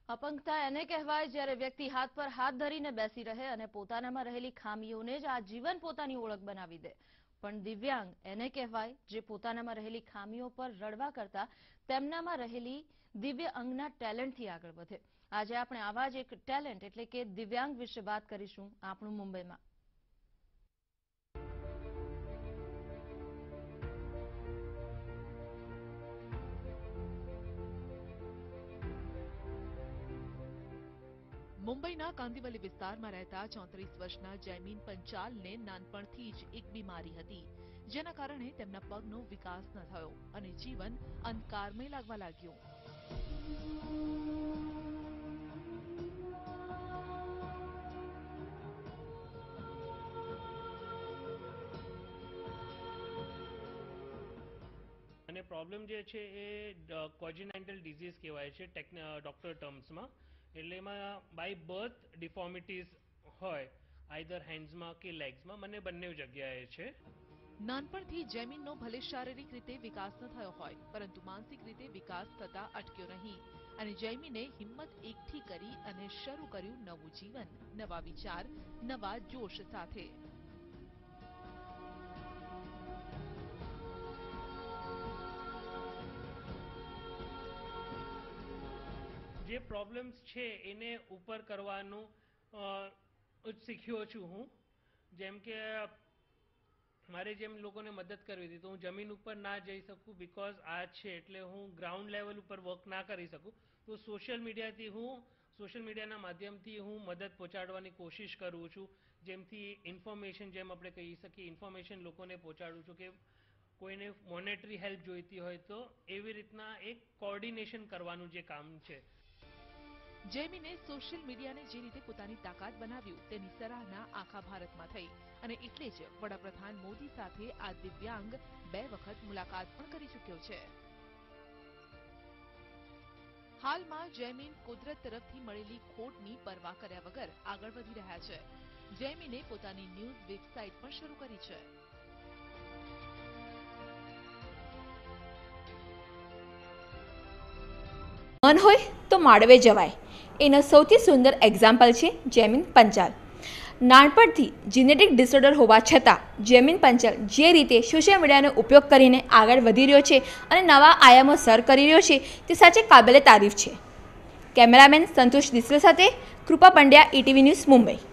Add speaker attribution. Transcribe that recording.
Speaker 1: અપંગતા એને કહેવાય જ્યારે વ્યક્તિ હાથ પર હાથ ધરીને બેસી રહે અને પોતાનામાં રહેલી ખામીઓને જ આજીવન પોતાની ઓળખ બનાવી દે. પણ દિવ્યાંગ એને કહેવાય જે પોતાનામાં રહેલી ખામીઓ પર રડવા કરતા તેમનામાં રહેલી દિવ્ય અંગના ટેલેન્ટથી આગળ વધે. આજે આપણે આવા જ એક ટેલેન્ટ એટલે કે દિવ્યાંગ વિશે વાત કરીશું આપણું મુંબઈમાં.
Speaker 2: મુંબઈના કાંદિવલી વિસ્તારમાં રહેતા 34 વર્ષના જયમીન પંચાલને નાનપણથી જ એક બીમારી હતી, જેના કારણે તેમના પગનો વિકાસ ન થયો અને જીવન અંધકારમય લાગવા લાગ્યું.
Speaker 3: અને પ્રોબ્લેમ જે છે એ કોન્જેનાઇટલ ડિઝીઝ કહેવાય છે ડોક્ટર ટર્મ્સમાં. એટલે એમાં બાય બર્થ ડિફોર્મિટીઝ હોય, આઈધર હેન્ડ્સમાં કે લેગ્સમાં, મને બંને જગ્યાએ છે.
Speaker 2: નાનપણથી જયમીનનો ભલે શારીરિક રીતે વિકાસ ન થયો હોય, પરંતુ માનસિક રીતે વિકાસ થતા અટક્યો નહીં અને જયમીને હિંમત એકઠી કરી અને શરૂ કર્યું નવું જીવન, નવા વિચાર, નવા જોશ સાથે.
Speaker 3: જે પ્રોબ્લેમ્સ છે એને ઉપર કરવાનું શીખ્યો છું હું. જેમ કે મારે જેમ લોકોને મદદ કરવી હતી તો હું જમીન ઉપર ના જઈ શકું, બિકોઝ આ છે એટલે હું ગ્રાઉન્ડ લેવલ ઉપર વર્ક ના કરી શકું. તો સોશિયલ મીડિયાના માધ્યમથી હું મદદ પહોંચાડવાની કોશિશ કરું છું. જેમથી ઇન્ફોર્મેશન, જેમ આપણે કહી શકીએ, ઇન્ફોર્મેશન લોકોને પહોંચાડું છું કે કોઈને મોનેટરી હેલ્પ જોઈતી હોય તો એવી રીતના એક કોર્ડિનેશન કરવાનું જે કામ છે.
Speaker 2: જયમીને સોશિયલ મીડિયાને જે રીતે પોતાની તાકાત બનાવ્યું તેની સરાહના આખા ભારતમાં થઈ અને એટલે જ વડાપ્રધાન મોદી સાથે આ દિવ્યાંગ 2 વખત મુલાકાત પણ કરી ચૂક્યો છે. હાલમાં જયમીન કુદરત તરફથી મળેલી ખોટની પરવા કર્યા વગર આગળ વધી રહ્યા છે. જયમીને પોતાની ન્યૂઝ વેબસાઇટ પણ શરૂ કરી છે.
Speaker 4: મન હોય તો માંડવે જવાય, એનો સૌથી સુંદર એક્ઝામ્પલ છે જયમીન પંચાલ. નાનપણથી જીનેટિક ડિસઓર્ડર હોવા છતાં જયમીન પંચાલ જે રીતે સોશિયલ મીડિયાનો ઉપયોગ કરીને આગળ વધી રહ્યો છે અને નવા આયામો સર કરી રહ્યો છે તે સાચે કાબિલે તારીફ છે. કેમેરામેન સંતોષ દિસલે સાથે કૃપા પંડ્યા, ETV ન્યૂઝ, મુંબઈ.